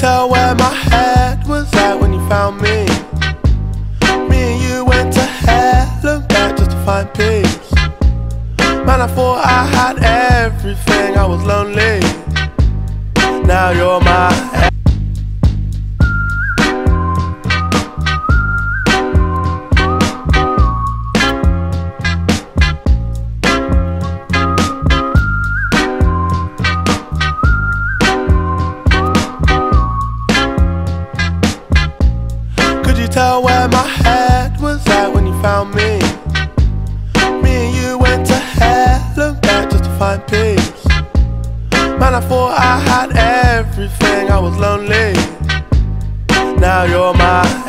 tell where my head was at when you found me? Me and you went to hell and back just to find peace. Man, I thought I had everything, I was lonely. Now you're my Could you tell where my head was at when you found me? Me and you went to hell and back just to find peace. Man, I thought I had everything, I was lonely. Now you're my